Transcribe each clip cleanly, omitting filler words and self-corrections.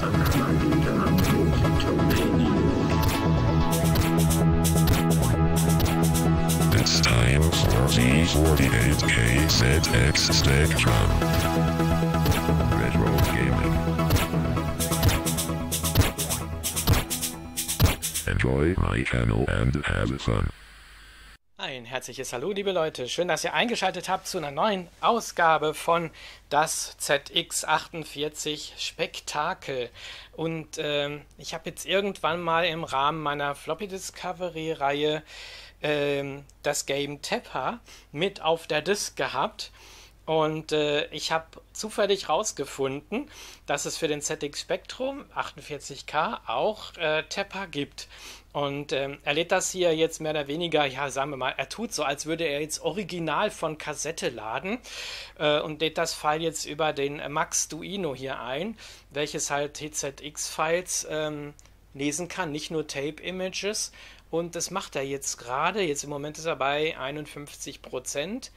It's time for Z48K ZX Spectrum. Retro Gaming. Enjoy my channel and have fun. Ein herzliches Hallo, liebe Leute. Schön, dass ihr eingeschaltet habt zu einer neuen Ausgabe von das ZX48 Spektakel. Und ich habe jetzt irgendwann mal im Rahmen meiner Floppy Discovery Reihe das Game Tepper mit auf der Disk gehabt. Und ich habe zufällig rausgefunden, dass es für den ZX Spectrum 48K auch Tepper gibt. Und er lädt das hier jetzt mehr oder weniger, ja, sagen wir mal, er tut so, als würde er jetzt original von Kassette laden und lädt das File jetzt über den Maxduino hier ein, welches halt TZX-Files lesen kann, nicht nur Tape-Images. Und das macht er jetzt gerade, jetzt im Moment ist er bei 51%.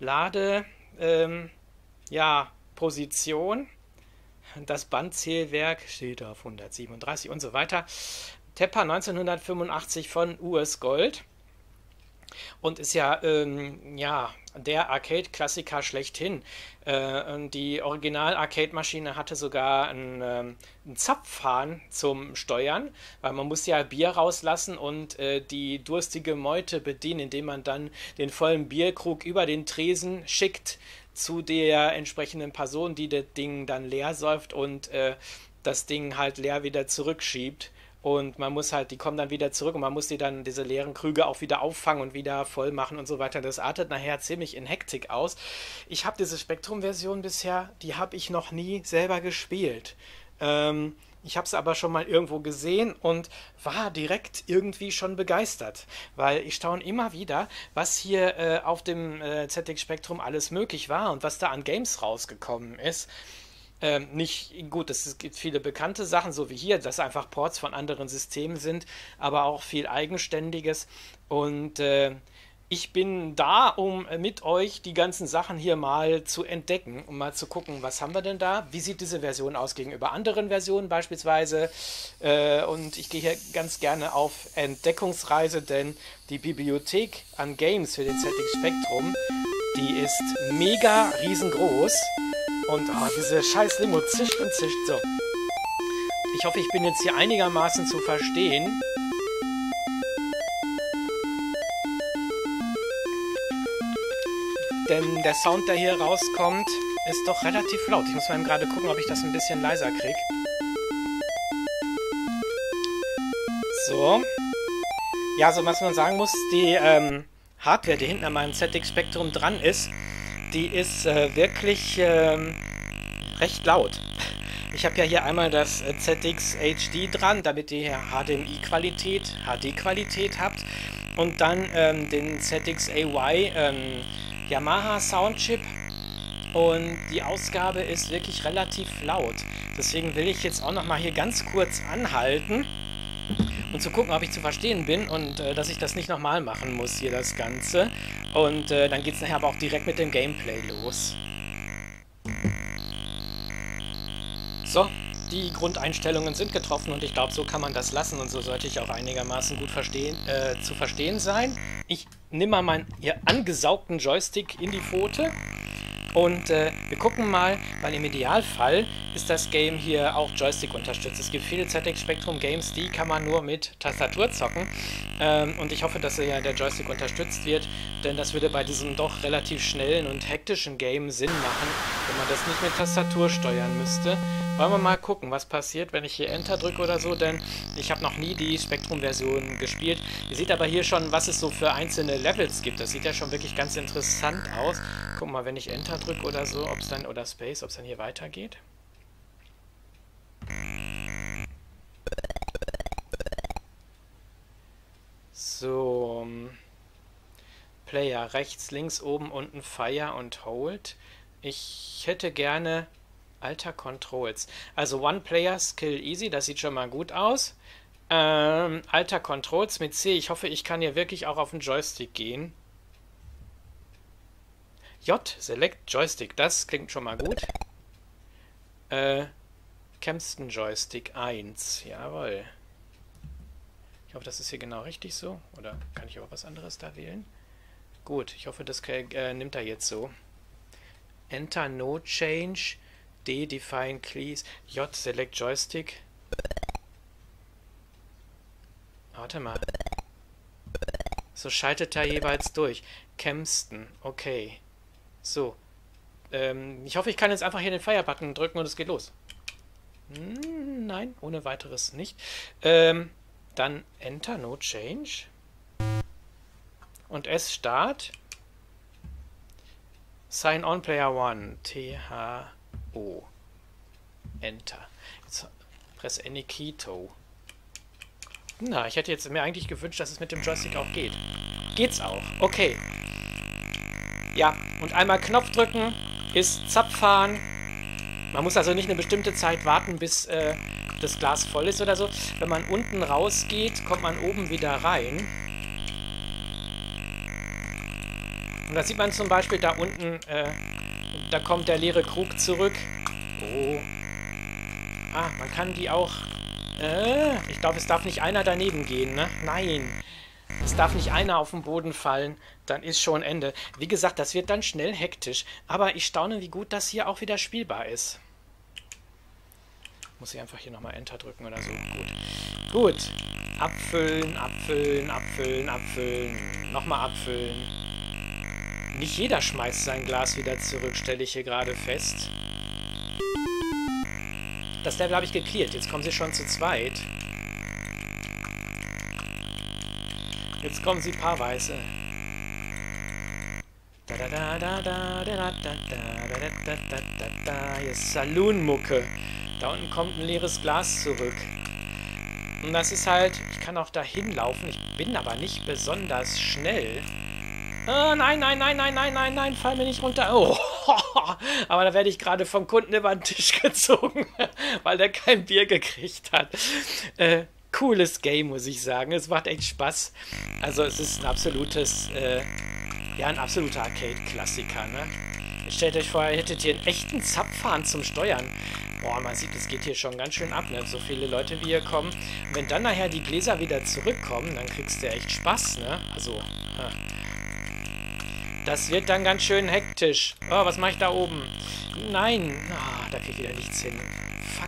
Ja, Position, das Bandzählwerk steht auf 137 und so weiter. Tepper 1985 von US Gold und ist ja, ja der Arcade-Klassiker schlechthin. Die Original-Arcade-Maschine hatte sogar einen Zapfhahn zum Steuern, weil man muss ja Bier rauslassen und die durstige Meute bedienen, indem man dann den vollen Bierkrug über den Tresen schickt zu der entsprechenden Person, die das Ding dann leer säuft und das Ding halt leer wieder zurückschiebt. Und man muss halt, die kommen dann wieder zurück und man muss die dann, diese leeren Krüge auch wieder auffangen und wieder voll machen und so weiter. Das artet nachher ziemlich in Hektik aus. Ich habe diese Spektrum-Version bisher, die habe ich noch nie selber gespielt. Ich habe es aber schon mal irgendwo gesehen und war direkt irgendwie schon begeistert. Weil ich staune immer wieder, was hier auf dem ZX Spectrum alles möglich war und was da an Games rausgekommen ist. Nicht gut, es gibt viele bekannte Sachen, so wie hier, dass einfach Ports von anderen Systemen sind, aber auch viel Eigenständiges. Und ich bin da, um mit euch die ganzen Sachen hier mal zu entdecken, um mal zu gucken, was haben wir denn da? Wie sieht diese Version aus gegenüber anderen Versionen beispielsweise? Und ich gehe hier ganz gerne auf Entdeckungsreise, denn die Bibliothek an Games für den ZX Spectrum, die ist mega riesengroß. Und diese scheiß Limo zischt und zischt. So. Ich hoffe, ich bin jetzt hier einigermaßen zu verstehen. Denn der Sound, der hier rauskommt, ist doch relativ laut. Ich muss mal eben gerade gucken, ob ich das ein bisschen leiser kriege. So. Ja, so was man sagen muss, die Hardware, die hinten an meinem ZX Spectrum dran ist, die ist wirklich recht laut. Ich habe ja hier einmal das ZX HD dran, damit ihr HDMI-Qualität, HD-Qualität habt. Und dann den ZX AY Yamaha Soundchip. Und die Ausgabe ist wirklich relativ laut. Deswegen will ich jetzt auch nochmal hier ganz kurz anhalten und zu gucken, ob ich zu verstehen bin und dass ich das nicht nochmal machen muss, hier das Ganze. Und dann geht es nachher aber auch direkt mit dem Gameplay los. So, die Grundeinstellungen sind getroffen und ich glaube, so kann man das lassen und so sollte ich auch einigermaßen gut zu verstehen sein. Ich nehme mal meinen hier angesaugten Joystick in die Pfote. Und wir gucken mal, weil im Idealfall ist das Game hier auch Joystick unterstützt. Es gibt viele ZX Spectrum Games, die kann man nur mit Tastatur zocken. Und ich hoffe, dass ja der Joystick unterstützt wird, denn das würde bei diesem doch relativ schnellen und hektischen Game Sinn machen, wenn man das nicht mit Tastatur steuern müsste. Wollen wir mal gucken, was passiert, wenn ich hier Enter drücke oder so, denn ich habe noch nie die Spectrum-Version gespielt. Ihr seht aber hier schon, was es so für einzelne Levels gibt. Das sieht ja schon wirklich ganz interessant aus. Guck mal, wenn ich Enter drücke oder so, ob es dann, oder Space, ob es dann hier weitergeht. So. Player rechts, links, oben, unten, Fire und Hold. Ich hätte gerne Alter Controls. Also One Player Skill Easy, das sieht schon mal gut aus. Alter Controls mit C. Ich hoffe, ich kann hier wirklich auch auf den Joystick gehen. J, Select Joystick, das klingt schon mal gut. Kempston Joystick 1. Jawohl. Ich hoffe, das ist hier genau richtig so. Oder kann ich auch was anderes da wählen? Gut, ich hoffe, das nimmt er jetzt so. Enter No Change. D Define Keys. J Select Joystick. Warte mal. So schaltet er jeweils durch. Kempston. Okay. So. Ich hoffe, ich kann jetzt einfach hier den Fire-Button drücken und es geht los. Nein, ohne weiteres nicht. Dann Enter, No Change. Und S Start. Sign on Player 1. T-H-O. Enter. Jetzt press any key to. Na, ich hätte jetzt mir eigentlich gewünscht, dass es mit dem Joystick auch geht. Geht's auch. Okay. Ja, und einmal Knopf drücken ist Zapfhahn. Man muss also nicht eine bestimmte Zeit warten, bis das Glas voll ist oder so. Wenn man unten rausgeht, kommt man oben wieder rein. Und da sieht man zum Beispiel da unten, da kommt der leere Krug zurück. Oh. Ah, man kann die auch... ich glaube, es darf nicht einer daneben gehen, ne? Nein. Es darf nicht einer auf den Boden fallen, dann ist schon Ende. Wie gesagt, das wird dann schnell hektisch. Aber ich staune, wie gut das hier auch wieder spielbar ist. Muss ich einfach hier nochmal Enter drücken oder so. Gut. Gut. Abfüllen, abfüllen, abfüllen, abfüllen. Nochmal abfüllen. Nicht jeder schmeißt sein Glas wieder zurück, stelle ich hier gerade fest. Das Level habe ich geklärt. Jetzt kommen sie schon zu zweit. Jetzt kommen sie paarweise. Hier ist Saloon-Mucke. Da unten kommt ein leeres Glas zurück. Und das ist halt... Ich kann auch dahin laufen. Ich bin aber nicht besonders schnell. Nein, nein, nein, nein, nein, nein, nein, fall mir nicht runter. Oh, aber da werde ich gerade vom Kunden über den Tisch gezogen, weil der kein Bier gekriegt hat. Cooles Game, muss ich sagen. Es macht echt Spaß. Also es ist ein absolutes, ja, ein absoluter Arcade-Klassiker, ne? Stellt euch vor, ihr hättet hier einen echten Zapfhahn zum Steuern. Boah, man sieht, es geht hier schon ganz schön ab, ne? So viele Leute wie hier kommen. Und wenn dann nachher die Gläser wieder zurückkommen, dann kriegst du echt Spaß, ne? Also, das wird dann ganz schön hektisch. Oh, was mache ich da oben? Nein. Ah, da krieg ich wieder nichts hin. Fuck.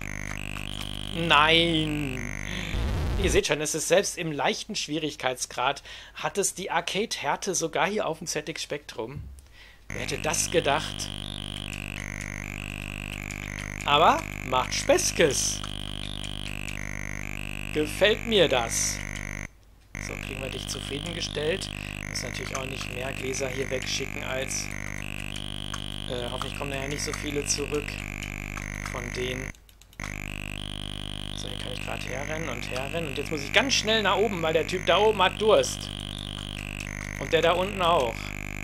Nein. Ihr seht schon, es ist selbst im leichten Schwierigkeitsgrad, hat es die Arcade-Härte sogar hier auf dem ZX Spectrum. Wer hätte das gedacht? Aber macht Speskes. Gefällt mir das. So, kriegen wir dich zufriedengestellt. Muss natürlich auch nicht mehr Gläser hier wegschicken als... hoffentlich kommen nachher nicht so viele zurück von denen. So, hier kann ich gerade herrennen und herrennen. Und jetzt muss ich ganz schnell nach oben, weil der Typ da oben hat Durst. Und der da unten auch.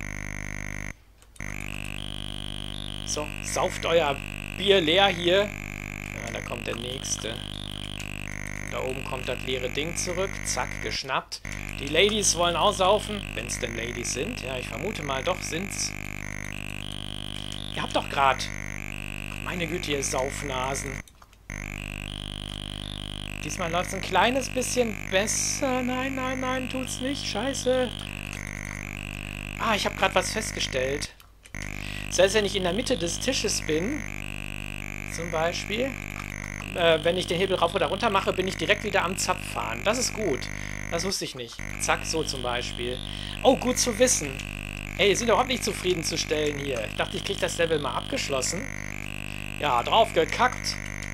So, sauft euer Bier leer hier. Ja, da kommt der nächste. Da oben kommt das leere Ding zurück. Zack, geschnappt. Die Ladies wollen aussaufen. Wenn es denn Ladies sind. Ja, ich vermute mal, doch sind's. Ihr habt doch gerade... Meine Güte, ihr Saufnasen. Diesmal läuft es ein kleines bisschen besser. Nein, nein, nein, tut's nicht. Scheiße. Ah, ich habe gerade was festgestellt. Selbst wenn ich in der Mitte des Tisches bin, zum Beispiel, wenn ich den Hebel rauf oder runter mache, bin ich direkt wieder am Zapfhahn. Das ist gut. Das wusste ich nicht. Zack, so zum Beispiel. Oh, gut zu wissen. Ey, sind überhaupt nicht zufriedenzustellen hier. Ich dachte, ich kriege das Level mal abgeschlossen. Ja, drauf gekackt.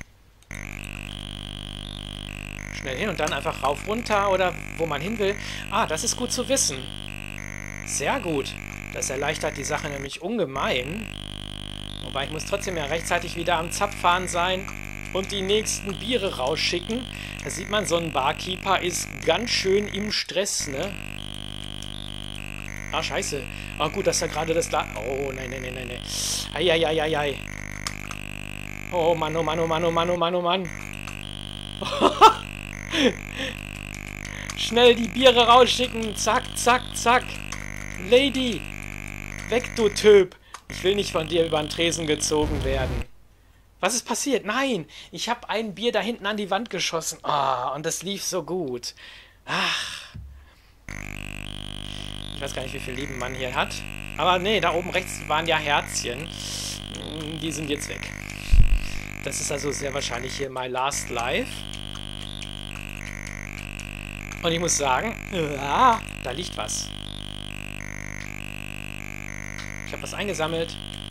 Schnell hin und dann einfach rauf, runter oder wo man hin will. Ah, das ist gut zu wissen. Sehr gut. Das erleichtert die Sache nämlich ungemein. Wobei ich muss trotzdem ja rechtzeitig wieder am Zapfhahn sein und die nächsten Biere rausschicken. Da sieht man, so ein Barkeeper ist ganz schön im Stress, ne? Ah, scheiße. Ah, gut, dass da gerade das... Oh, nein, nein, nein, nein, nein. Eieieiei. Oh, Mann, oh Mann, oh Mann, oh Mann, oh Mann, oh Mann. Schnell die Biere rausschicken. Zack, zack, zack. Lady. Weg, du Typ. Ich will nicht von dir über den Tresen gezogen werden. Was ist passiert? Nein, ich habe ein Bier da hinten an die Wand geschossen. Ah, und das lief so gut. Ach. Ich weiß gar nicht, wie viel Leben man hier hat. Aber nee, da oben rechts waren ja Herzchen. Die sind jetzt weg. Das ist also sehr wahrscheinlich hier My Last Life. Und ich muss sagen, da liegt was. Ich habe was eingesammelt.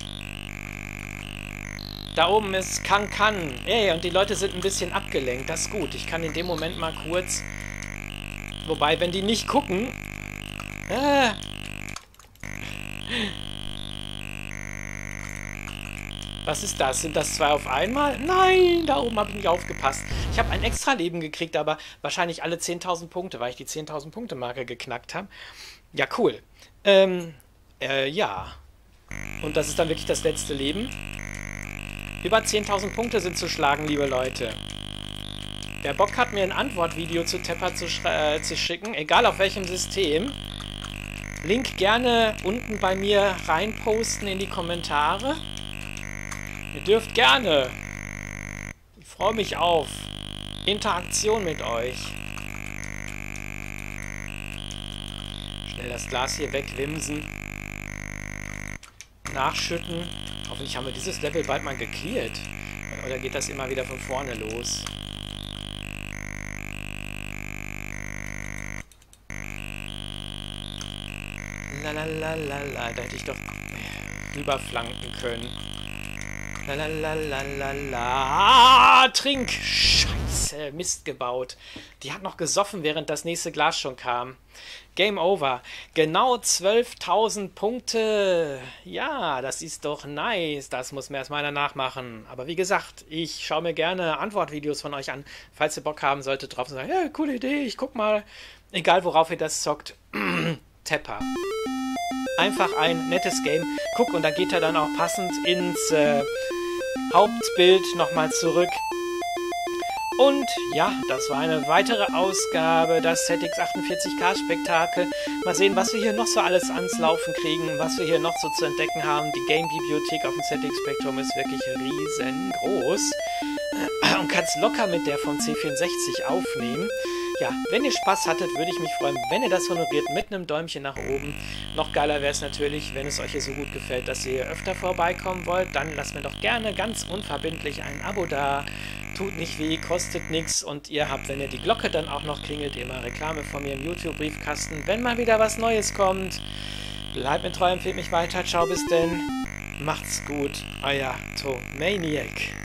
Da oben ist Kankan. Ey, und die Leute sind ein bisschen abgelenkt. Das ist gut. Ich kann in dem Moment mal kurz... Wobei, wenn die nicht gucken... Was ist das? Sind das 2 auf einmal? Nein, da oben habe ich nicht aufgepasst. Ich habe ein extra Leben gekriegt, aber wahrscheinlich alle 10.000 Punkte, weil ich die 10.000 Punkte Marke geknackt habe. Ja, cool. Ja. Und das ist dann wirklich das letzte Leben. Über 10.000 Punkte sind zu schlagen, liebe Leute. Wer Bock hat, mir ein Antwortvideo zu Tepper zu schicken, egal auf welchem System, Link gerne unten bei mir reinposten in die Kommentare. Ihr dürft gerne. Ich freue mich auf Interaktion mit euch. Schnell das Glas hier wegwimsen. Nachschütten. Hoffentlich haben wir dieses Level bald mal geklärt. Oder geht das immer wieder von vorne los? Lalalala, da hätte ich doch rüberflanken können. Lalalala, trink! Scheiße, Mist gebaut. Die hat noch gesoffen, während das nächste Glas schon kam. Game over. Genau 12.000 Punkte. Ja, das ist doch nice. Das muss mir erstmal einer nachmachen. Aber wie gesagt, ich schaue mir gerne Antwortvideos von euch an. Falls ihr Bock haben solltet, drauf zu sagen, ja, coole Idee, ich guck mal. Egal, worauf ihr das zockt. Tepper. Einfach ein nettes Game. Guck, und da geht er dann auch passend ins Hauptbild nochmal zurück. Und ja, das war eine weitere Ausgabe, das ZX48K Spektakel. Mal sehen, was wir hier noch so alles ans Laufen kriegen, was wir hier noch so zu entdecken haben. Die Game-Bibliothek auf dem ZX Spectrum ist wirklich riesengroß und kannst locker mit der vom C64 aufnehmen. Ja, wenn ihr Spaß hattet, würde ich mich freuen, wenn ihr das honoriert mit einem Däumchen nach oben. Noch geiler wäre es natürlich, wenn es euch hier so gut gefällt, dass ihr öfter vorbeikommen wollt. Dann lasst mir doch gerne ganz unverbindlich ein Abo da. Tut nicht weh, kostet nichts und ihr habt, wenn ihr die Glocke dann auch noch klingelt, immer Reklame von mir im YouTube-Briefkasten, wenn mal wieder was Neues kommt. Bleibt mir treu, empfehlt mich weiter. Ciao, bis denn. Macht's gut. Euer Tomaniac.